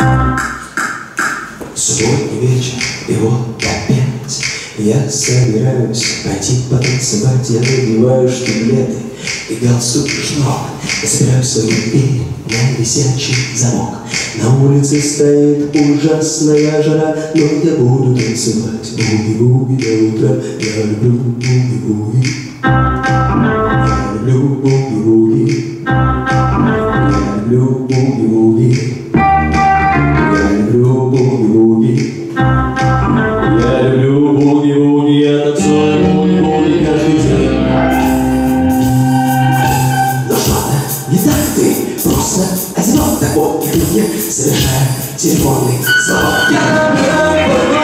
Субботний вечер, и вот опять я собираюсь пойти потанцевать. Я надеваю штиблеты и галстук шнур, я собираю свою дверь на висячий замок. На улице стоит ужасная жара, но я буду танцевать буги-буги до утра. Я люблю буги-буги, я люблю буги-буги, я люблю буги-буги, я люблю буги-буги, я люблю буги-буги, я танцую буги-буги каждый день. Но что-то не так, ты просто одинок, так вот, как и мне, совершая телефонный звонок. Я